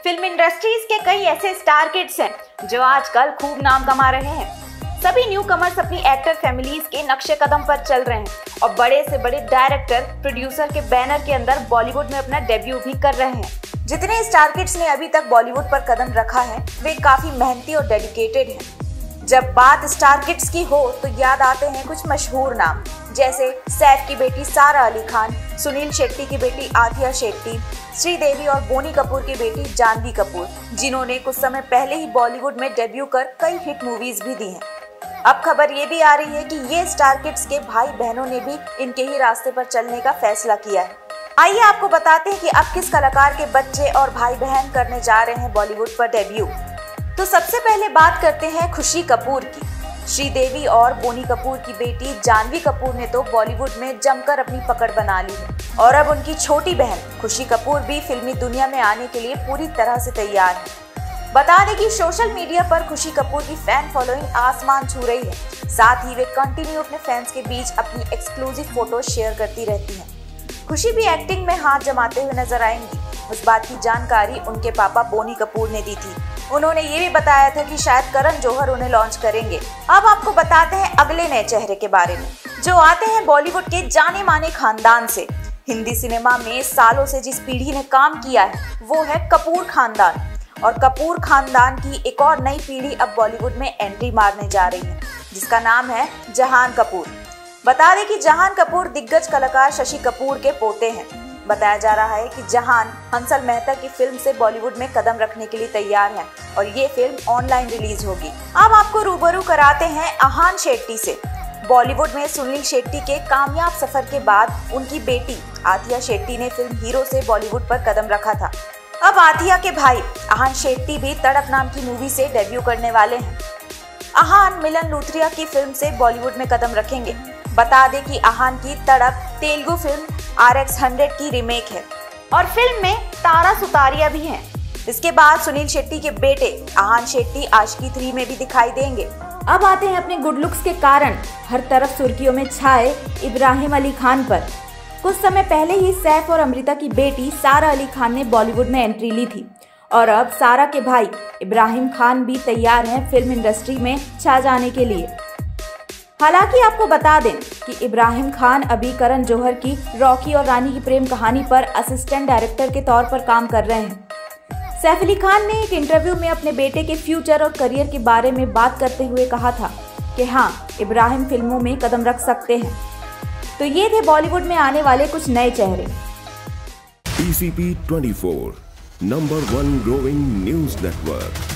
Film industries के कई ऐसे स्टार किड्स हैं जो आजकल खूब नाम कमा रहे हैं। सभी न्यू कमर्स अपनी एक्टर फैमिलीज के नक्शे कदम पर चल रहे हैं और बड़े से बड़े डायरेक्टर, प्रोड्यूसर के बैनर के अंदर बॉलीवुड में अपना डेब्यू भी कर रहे हैं। जितने स्टार किड्स ने अभी तक बॉलीवुड पर कदम रखा है वे काफी मेहनती और डेडिकेटेड हैं। जब बात स्टार किड्स की हो तो याद आते हैं कुछ मशहूर नाम, जैसे सैफ की बेटी सारा अली खान, सुनील शेट्टी की बेटी आथिया शेट्टी, श्रीदेवी और बोनी कपूर की बेटी जानवी कपूर, जिन्होंने कुछ समय पहले ही बॉलीवुड में डेब्यू कर कई हिट मूवीज भी दी हैं। अब खबर ये भी आ रही है कि ये स्टार किड्स के भाई बहनों ने भी इनके ही रास्ते पर चलने का फैसला किया है। आइए आपको बताते हैं कि अब किस कलाकार के बच्चे और भाई बहन करने जा रहे हैं बॉलीवुड पर डेब्यू। तो सबसे पहले बात करते हैं खुशी कपूर की। श्रीदेवी और बोनी कपूर की बेटी जानवी कपूर ने तो बॉलीवुड में जमकर अपनी पकड़ बना ली है और अब उनकी छोटी बहन खुशी कपूर भी फिल्मी दुनिया में आने के लिए पूरी तरह से तैयार है। बता दें कि सोशल मीडिया पर खुशी कपूर की फैन फॉलोइंग आसमान छू रही है। साथ ही वे कंटिन्यू अपने फैंस के बीच अपनी एक्सक्लूसिव फोटो शेयर करती रहती हैं। खुशी भी एक्टिंग में हाथ जमाते हुए नजर आएंगी। उस बात की जानकारी उनके पापा बोनी कपूर ने दी थी। उन्होंने ये भी बताया था कि शायद करण जौहर उन्हें लॉन्च करेंगे। अब आपको बताते हैं अगले नए चेहरे के बारे में, जो आते हैं बॉलीवुड के जाने माने खानदान से। हिंदी सिनेमा में सालों से जिस पीढ़ी ने काम किया है वो है कपूर खानदान, और कपूर खानदान की एक और नई पीढ़ी अब बॉलीवुड में एंट्री मारने जा रही है, जिसका नाम है जहान कपूर। बता दें कि जहान कपूर दिग्गज कलाकार शशि कपूर के पोते हैं। बताया जा रहा है कि जहान हंसल मेहता की फिल्म से बॉलीवुड में कदम रखने के लिए तैयार हैं और ये फिल्म ऑनलाइन रिलीज होगी। अब आपको रूबरू कराते हैं अहान शेट्टी से। बॉलीवुड में सुनील शेट्टी के कामयाब सफर के बाद उनकी बेटी आथिया शेट्टी ने फिल्म हीरो से बॉलीवुड पर कदम रखा था। अब आथिया के भाई अहान शेट्टी भी तड़प नाम की मूवी से डेब्यू करने वाले हैं। अहान मिलन लूथरिया की फिल्म से बॉलीवुड में कदम रखेंगे। बता दें कि अहान की तड़प तेलुगु फिल्म RX100 की रीमेक है और फिल्म में तारा सुतारिया भी हैं। इसके बाद सुनील शेट्टी के बेटे अहान शेट्टी आशिकी 3 में भी दिखाई देंगे। अब आते हैं अपने गुड लुक्स के कारण हर तरफ सुर्खियों में छाए इब्राहिम अली खान पर। कुछ समय पहले ही सैफ और अमृता की बेटी सारा अली खान ने बॉलीवुड में एंट्री ली थी और अब सारा के भाई इब्राहिम खान भी तैयार हैं फिल्म इंडस्ट्री में छा जाने के लिए। हालांकि आपको बता दें कि इब्राहिम खान अभी करण जौहर की रॉकी और रानी की प्रेम कहानी पर असिस्टेंट डायरेक्टर के तौर पर काम कर रहे हैं। सैफ अली खान ने एक इंटरव्यू में अपने बेटे के फ्यूचर और करियर के बारे में बात करते हुए कहा था कि हाँ, इब्राहिम फिल्मों में कदम रख सकते हैं। तो ये थे बॉलीवुड में आने वाले कुछ नए चेहरे। PCP24, #1 growing news network।